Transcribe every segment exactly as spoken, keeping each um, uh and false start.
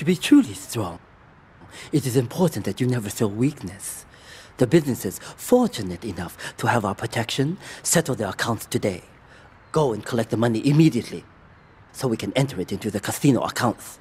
To be truly strong, it is important that you never show weakness. The businesses fortunate enough to have our protection settle their accounts today. Go and collect the money immediately, so we can enter it into the casino accounts.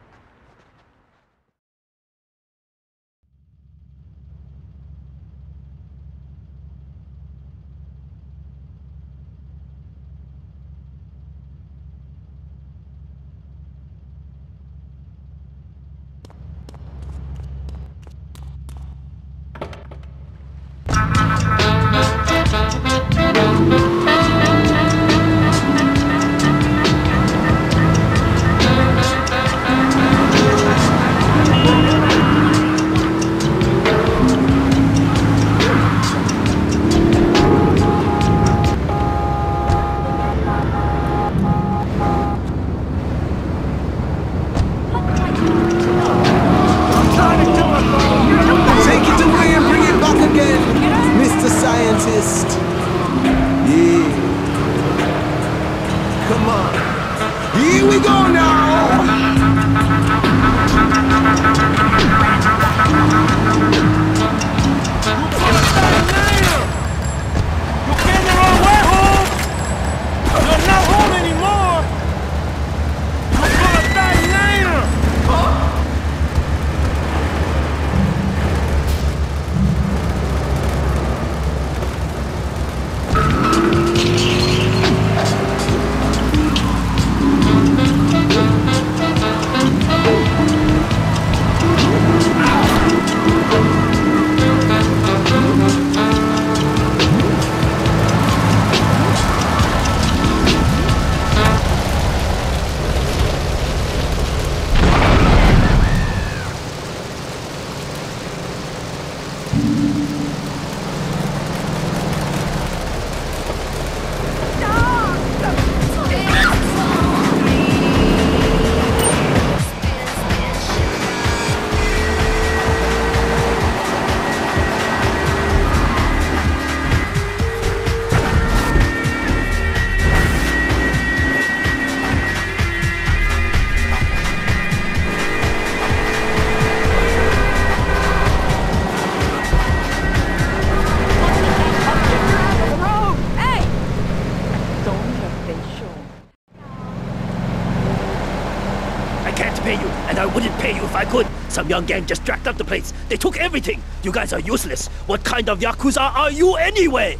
Some young gang just dragged up the place. They took everything. You guys are useless. What kind of Yakuza are you anyway?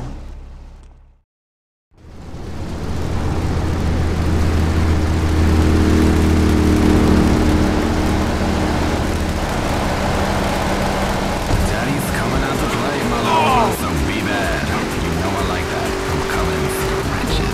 Daddy's coming out to play, mother. So be bad. You know I like that. I'm coming for wretches.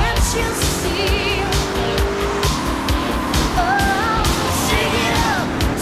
See? Oh, shake it up.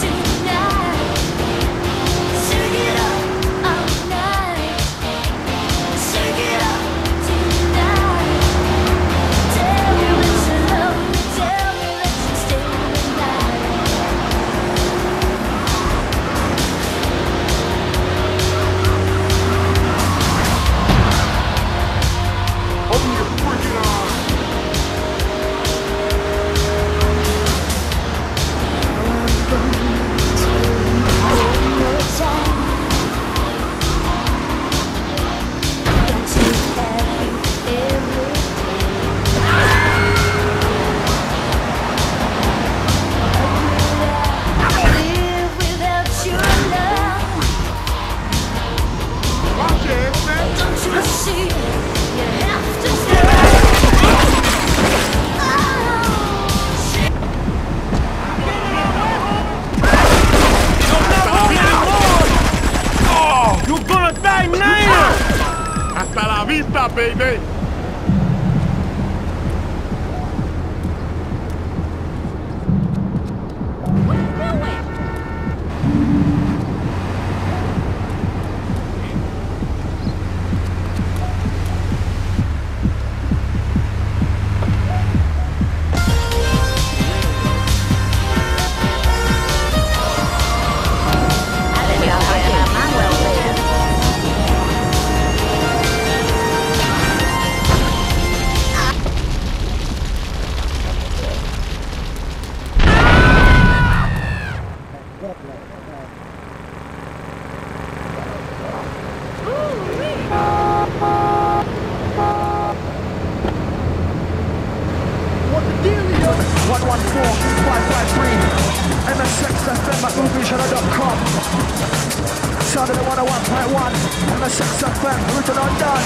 one one four five five three. M S X F M at movie channel dot com. Sound of the one oh one point one. M S X F M, original done.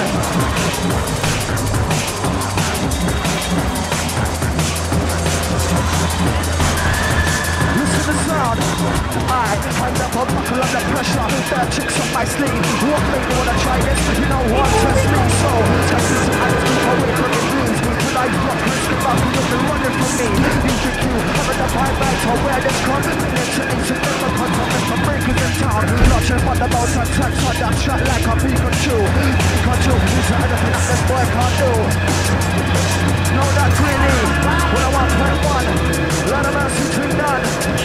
Listen to the sound. I hand up a buckle under pressure. Bad chicks on my sleeve. What make me wanna try this? You know what? Test me. So, test this and keep away from the blues. Tonight, rock, risk of up. You've been running from me. Music you. I'm at the high lights. I'll wear this con. Minutes and inches. Never contact from breakers in town. Launching thunderbolts and tracks on that track like a Pikachu. Pikachu is anything that this boy can't do. No, not really. one oh one point one. Lot of mercy to none.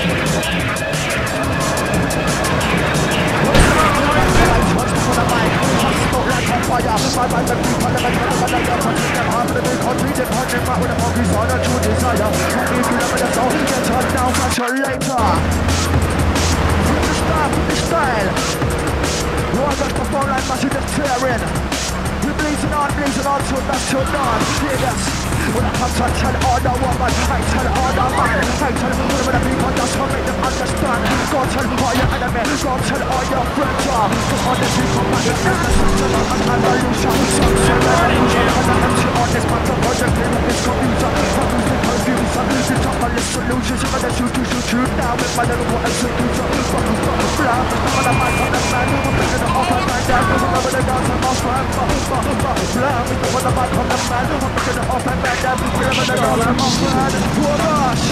What's for the mic? Hot smoke like on fire. My mind the people never tell them that you're touching them hard. But they can't read it, punching back with the monkeys on a true desire. And if you never let go, get turned down, catch you later. From the start, from the style. Roll back the phone like mashing just tearing. We're blazing on, blazing on, till that's till dawn. Hear this. When I come to tell all the woman, I tell all the man, I tell all the people just to make them understand. Go tell all your enemies, go tell all your friends. To all the people, man, you're not such an illusion. Some say that illusion, and I'm empty on this man. The project name is confusion. Some music confusion. You talk on this solution, so that you do shoot you now with my little boy execution. Fuck you, fuck you, blah. But I'm not on the man, who's picking it off and man down. Remember the dance of my friend, fuck, fuck, fuck, blah. But I'm not on the man, who's picking it off and man. Remember the girls I'm off and oh gosh.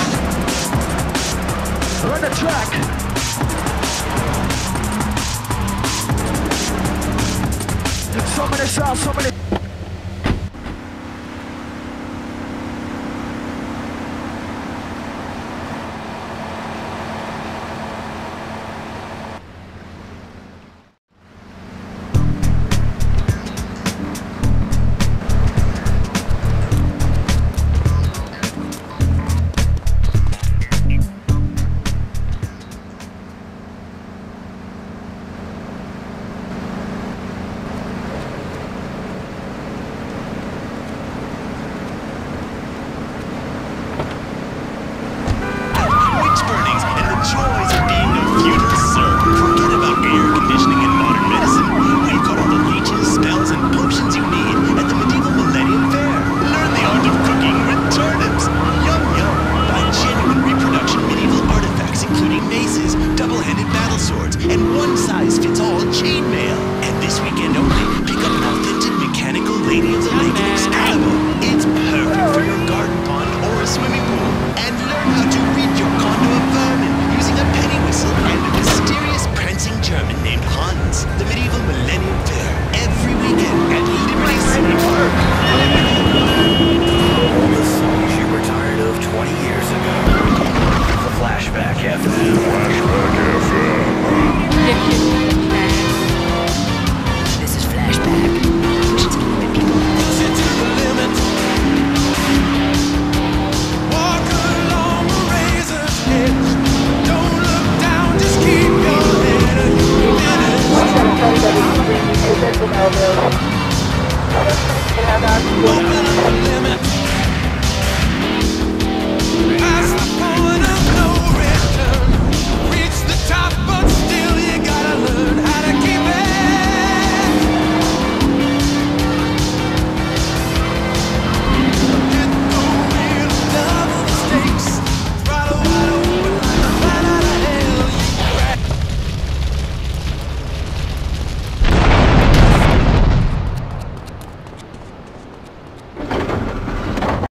Run the track. So many sounds, so many